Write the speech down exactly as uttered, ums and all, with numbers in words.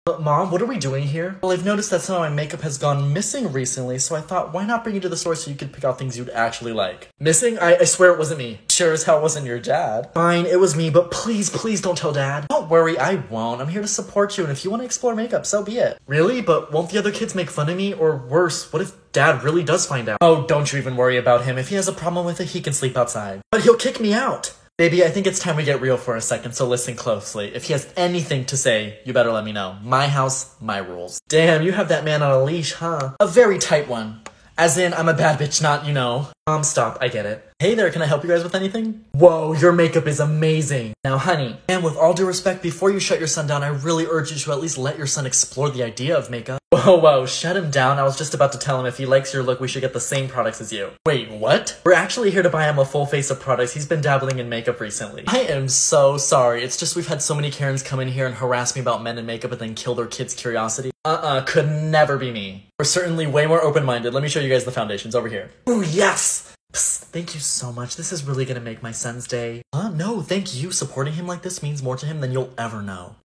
But Mom, what are we doing here? Well, I've noticed that some of my makeup has gone missing recently, so I thought, why not bring you to the store so you could pick out things you'd actually like? Missing? I, I swear it wasn't me. Sure as hell wasn't your dad. Fine, it was me, but please, please don't tell Dad. Don't worry, I won't. I'm here to support you, and if you want to explore makeup, so be it. Really? But won't the other kids make fun of me? Or worse, what if Dad really does find out? Oh, don't you even worry about him. If he has a problem with it, he can sleep outside. But he'll kick me out. Baby, I think it's time we get real for a second, so listen closely. If he has anything to say, you better let me know. My house, my rules. Damn, you have that man on a leash, huh? A very tight one. As in, I'm a bad bitch, not, you know. Mom, stop, I get it. Hey there, can I help you guys with anything? Whoa, your makeup is amazing. Now, honey, and with all due respect, before you shut your son down, I really urge you to at least let your son explore the idea of makeup. Whoa, whoa, shut him down. I was just about to tell him if he likes your look, we should get the same products as you. Wait, what? We're actually here to buy him a full face of products. He's been dabbling in makeup recently. I am so sorry. It's just we've had so many Karens come in here and harass me about men in makeup and then kill their kids' curiosity. Uh-uh, could never be me. We're certainly way more open-minded. Let me show you guys the foundations over here. Ooh, yes! Psst, thank you so much. This is really gonna make my son's day. Uh, no, thank you. Supporting him like this means more to him than you'll ever know.